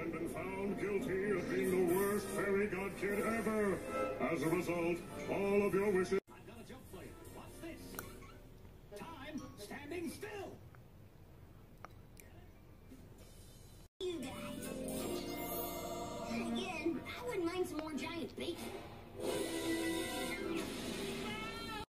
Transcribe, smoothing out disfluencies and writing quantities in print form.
and been found guilty of being the worst fairy god kid ever. As a result, all of your wishes... I've got a joke for you. What's this? Time standing still. You guys. Again, I wouldn't mind some more giant bacon.